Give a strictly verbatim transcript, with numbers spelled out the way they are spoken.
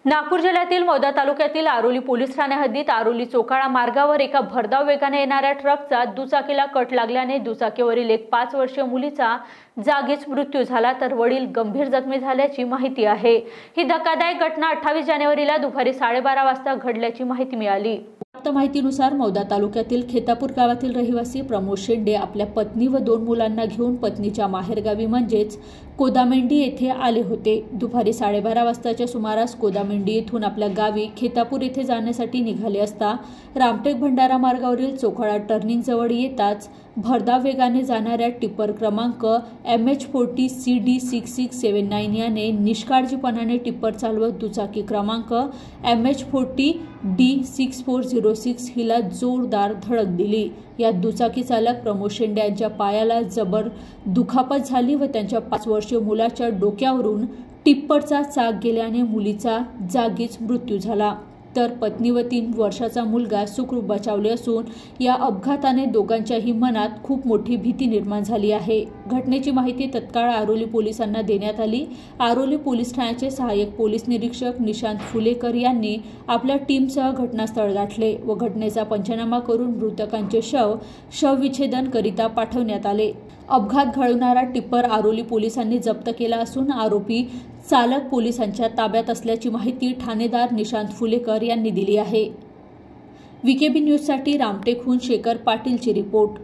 नागपूर जिल्ह्यातील मौदा तालुक्यातील आरोली पोलीस ठाणे हद्दीत आरोली चोकाळा मार्गावर एका भरधाव वेगाने येणाऱ्या ट्रकचा दुचाकीला कट लागल्याने दुचाकीवरील एक पाच वर्षीय मुलीचा जागीच मृत्यू झाला, तर वडील गंभीर जखमी झाल्याची माहिती आहे। ही धक्कादायक घटना अठ्ठावीस जानेवारीला दुपारी साडेबारा वाजता घडल्याची माहिती मिळाली। प्राप्त माहितीनुसार मौदा तालुक्यातील खेतापूर गावातील रहिवासी प्रमोद शेंडे आपल्या पत्नी व दोन मुलांना घेऊन पत्नीच्या माहेरगावी म्हणजेच कोदामेंडी येथे आले होते। दुपारी साडेबारा वाजताच्या सुमारास कोदामेंडी येथून आपल्या गावी खेतापूर येथे जाण्यासाठी निघाले असता रामटेक भंडारा मार्गावरील चोखाळा टर्निंग जवळ येताच भरधाव वेगाने जाणाऱ्या टिप्पर क्रमांक M H forty C D six six seven nine याने निष्काळजीपणाने टिप्पर चालवत दुचाकी क्रमांक M H forty D six four zero six हिला जोरदार धडक दिली। या दुचाकी चालक प्रमोद शेंडे यांच्या पायाला जबर दुखापत झाली व त्यांच्या पाच वर्षीय मुलाच्या डोक्यावरून टिप्परचा चाक गेल्याने मुलीचा जागीच मृत्यू झाला, तर पत्नी व तीन वर्षाचा मुलगा सुखरूप बचावले असून या अपघाताने दोघांच्याही मनात खूप मोठी भीती निर्माण झाली आहे। घटनेची माहिती तत्काळ आरोली पोलिसांना देण्यात आली। आरोली पोलीस ठाण्याचे सहाय्यक पोलीस निरीक्षक निशांत फुलेकर यांनी आपल्या टीमसह घटनास्थळ गाठले व घटनेचा पंचनामा करून मृतकांचे शव शवविच्छेदन करिता पाठवण्यात आले। अपघात घडवणारा टिप्पर आरोली पोलिसांनी जप्त केला असून आरोपी चालक पोलिसांच्या ताब्यात असल्याची माहिती ठाणेदार निशांत फुलेकर यांनी दिली आहे। व्हीकेबी न्यूजसाठी रामटेकहून शेखर पाटीलची रिपोर्ट।